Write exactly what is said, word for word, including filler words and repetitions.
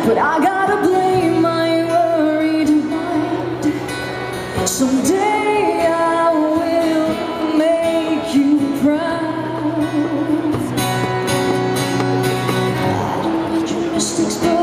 but I gotta blame my worried mind. Someday I will make you proud. I don't want your mistakes, but